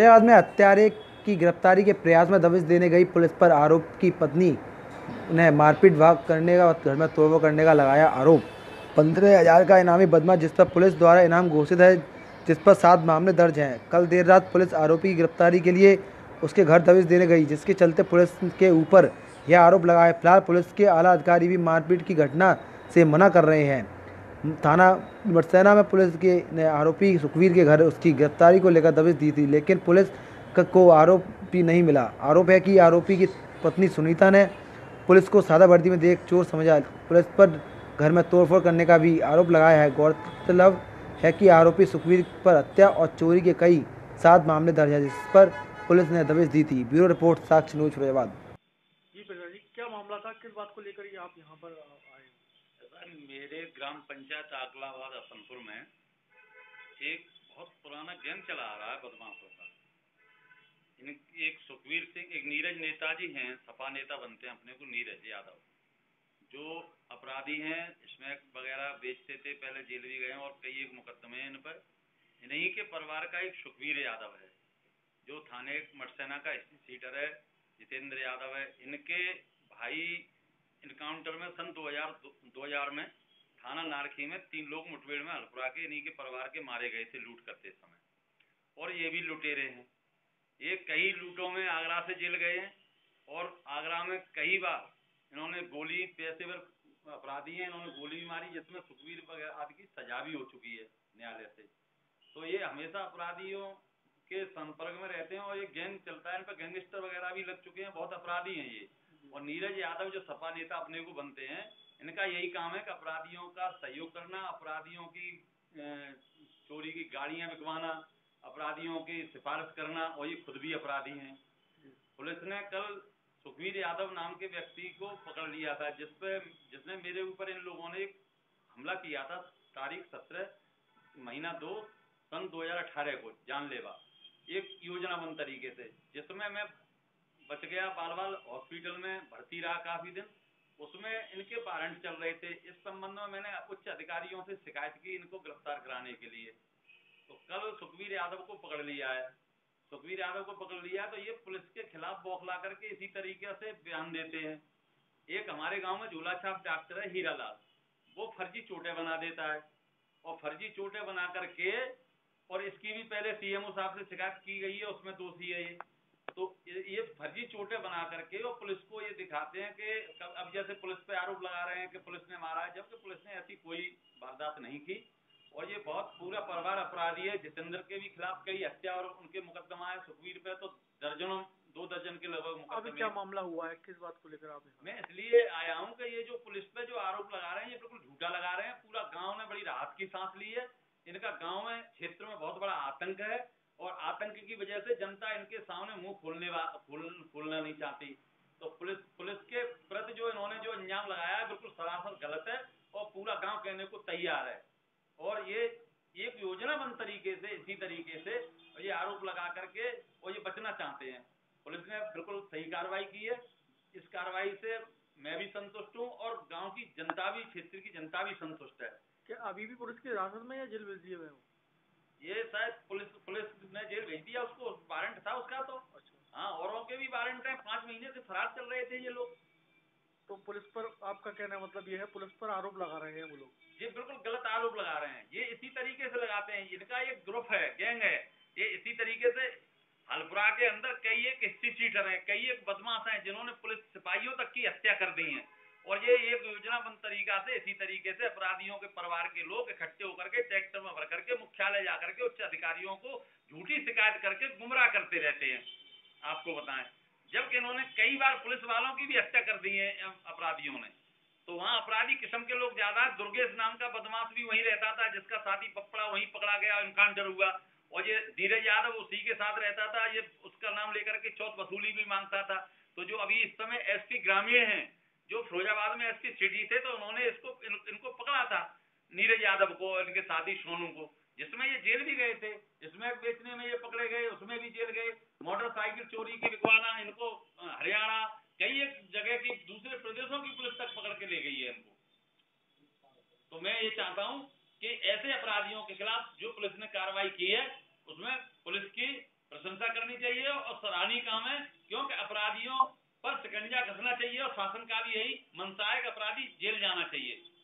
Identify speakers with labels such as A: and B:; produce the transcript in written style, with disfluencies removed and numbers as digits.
A: फैजाबाद में हत्यारे की गिरफ्तारी के प्रयास में दबिश देने गई पुलिस पर आरोप की पत्नी ने मारपीट भाग करने का घर में तोड़फोड़ करने का लगाया आरोप। 15,000 का इनामी बदमाश जिस पर पुलिस द्वारा इनाम घोषित है, जिस पर 7 मामले दर्ज हैं। कल देर रात पुलिस आरोपी की गिरफ्तारी के लिए उसके घर दबिश देने गई, जिसके चलते पुलिस के ऊपर यह आरोप लगा है। फिलहाल पुलिस के आला अधिकारी भी मारपीट की घटना से मना कर रहे हैं। थाना मरसेना में पुलिस के ने आरोपी सुखवीर के घर उसकी गिरफ्तारी को लेकर दबिश दी थी, लेकिन पुलिस को आरोपी नहीं मिला। आरोप है कि आरोपी की पत्नी सुनीता ने पुलिस को सादा वर्दी में देख चोर समझा, पुलिस पर घर में तोड़फोड़ करने का भी आरोप लगाया है। गौरतलब है कि आरोपी सुखवीर पर हत्या और चोरी के कई 7 मामले दर्ज हैं, जिस पर पुलिस ने दबिश दी थी। Bureau report, Sakshya news, Faizabad.
B: जी प्रकाश जी, क्या मामला था, किस बात को लेकर आप यहाँ पर आए?
C: मेरे ग्राम पंचायत आकलाबाद असनपुर में एक बहुत पुराना गैंग चला आ रहा है बदमाशों का। एक सुखवीर सिंह, एक नीरज नेताजी हैं, सपा नेता बनते हैं अपने को, नीरज यादव, जो अपराधी हैं, स्मैक वगैरह बेचते थे, पहले जेल भी गए और कई एक मुकदमे हैं इन पर। इन्हीं के परिवार का एक सुखवीर यादव है, जो थाने मरसेना का सीटर है। जितेंद्र यादव है। इनके भाई इनकाउंटर में सन 2000 में थाना नारखी में 3 लोग मुठभेड़ में हल्फुरा के इन्हीं के परिवार के मारे गए थे लूट करते समय, और ये भी लुटेरे हैं। ये कई लूटों में आगरा से जेल गए हैं, और आगरा में कई बार इन्होंने गोली, पेशेवर अपराधी हैं, इन्होंने गोली भी मारी, जिसमें सुखवीर वगैरह आदि की सजा भी हो चुकी है न्यायालय से। तो ये हमेशा अपराधियों के संपर्क में रहते हैं, और ये गैंग चलता है, इन पर गैंगस्टर वगैरह भी लग चुके हैं, बहुत अपराधी हैं ये। और नीरज यादव जो सपा नेता अपने को बनते हैं, इनका यही काम है कि अपराधियों का सहयोग करना, अपराधियों की चोरी की गाड़ियां बिकवाना, अपराधियों की सिफारिश करना, और ये खुद भी अपराधी हैं। पुलिस ने कल सुखवीर यादव नाम के व्यक्ति को पकड़ लिया था, जिसने मेरे ऊपर इन लोगों ने एक हमला किया था तारीख 17 महीना 2 सन 2018 को, जानलेवा, एक योजनाबद्ध तरीके से, जिसमें मैं बच गया। बाल हॉस्पिटल में भर्ती रहा काफी दिन। उसमें इनके वारंट चल रहे थे। इस संबंध में मैंने उच्च अधिकारियों से शिकायत की इनको गिरफ्तार कराने के लिए। तो कल सुखवीर यादव को पकड़ लिया है। सुखवीर यादव को पकड़ लिया तो ये पुलिस के खिलाफ बौखला करके इसी तरीके से बयान देते हैं। एक हमारे गांव में झूला छाप डॉक्टर है हीरालाल, वो फर्जी चोटें बना देता है, और फर्जी चोटें बना करके, और इसकी भी पहले सीएमओ साहब से शिकायत की गई है, उसमें दोषी है ये। तो ये फर्जी चोटें बना करके और पुलिस को ये दिखाते हैं कि अब जैसे पुलिस पे आरोप लगा रहे हैं कि पुलिस ने मारा है, जबकि पुलिस ने ऐसी कोई वारदात नहीं की। और ये बहुत पूरा परिवार अपराधी है। जितेंद्र के भी खिलाफ कई हत्या और उनके मुकदमा है। सुखवीर पे तो दर्जनों, 2 दर्जन के लगभग मुकदमे।
B: अभी क्या मामला हुआ है, किस बात को लेकर आप?
C: मैं इसलिए आया हूँ कि ये जो पुलिस पे जो आरोप लगा रहे हैं, ये बिल्कुल झूठा लगा रहे हैं। पूरा गांव ने बड़ी राहत की सांस ली है। इनका गांव में, क्षेत्र में बहुत बड़ा आतंक है, और आतंक की वजह से जनता इनके सामने मुंह खोलना नहीं चाहती। तो पुलिस के प्रति जो इन्होंने जो अंजाम लगाया है, बिल्कुल सरासर गलत है, और पूरा गांव कहने को तैयार है। और ये एक योजनाबद्ध तरीके से, इसी तरीके से ये आरोप लगा करके और ये बचना चाहते हैं। पुलिस ने बिल्कुल सही कार्रवाई की है। इस कार्रवाई से मैं भी संतुष्ट हूँ, और गांव की जनता भी, क्षेत्र की जनता भी संतुष्ट है।
B: क्या अभी भी पुलिस की हिरासत में या जेल भेज दिए गए?
C: ये शायद पुलिस ने जेल भेज दिया उसको, वारंट था उसका तो।
B: अच्छा।
C: हाँ, औरों के भी वारंट हैं। 5 महीने से फरार चल रहे थे ये लोग।
B: तो पुलिस पर आपका कहना मतलब ये है, पुलिस पर आरोप लगा रहे हैं वो लोग?
C: ये बिल्कुल गलत आरोप लगा रहे हैं। ये इसी तरीके से लगाते हैं। इनका एक ग्रुप है, गैंग है। ये इसी तरीके से हल्फुरा के अंदर कई एक हिस्ट्री चीटर हैं, कई एक बदमाश हैं, जिन्होंने पुलिस सिपाहियों तक की हत्या कर दी है। और ये एक योजनाबद्ध तरीका से, इसी तरीके से अपराधियों के परिवार के लोग इकट्ठे होकर के ट्रैक्टर में भर करके मुख्यालय जाकर के उच्च अधिकारियों को झूठी शिकायत करके गुमराह करते रहते हैं। आपको बताएं, जबकि इन्होंने कई बार पुलिस वालों की भी हत्या कर दी है अपराधियों ने। तो वहाँ अपराधी किस्म के लोग ज्यादा। दुर्गेश नाम का बदमाश भी वहीं रहता था, जिसका साथी पपड़ा वहीं पकड़ा गया, इनकाउंटर हुआ। और ये धीरज यादव उसी के साथ रहता था। ये उसका नाम लेकर के चौथ वसूली भी मांगता था। तो जो अभी इस समय एसपी ग्रामीण हैं, जो फिरोजाबाद में एसपी सिटी थे, तो उन्होंने इनको पकड़ा था, नीरज यादव को और इनके साथी सोनू को, जिसमें ये जेल भी गए थे। इसमें बेचने में ये पकड़े गए, उसमें भी जेल गए। मोटरसाइकिल चोरी की बिकवाना, इनको हरियाणा, कई एक जगह की, दूसरे प्रदेशों की पुलिस तक पकड़ के ले गई है इनको। तो मैं ये चाहता हूं कि ऐसे अपराधियों के खिलाफ जो पुलिस ने कार्रवाई की है, उसमें पुलिस की प्रशंसा यात्रा करनी चाहिए और सराहनीय काम है, क्योंकि अपराधियों पर शिकंजा कसना चाहिए और शासन का भी यही मंशा है कि अपराधी जेल जाना चाहिए।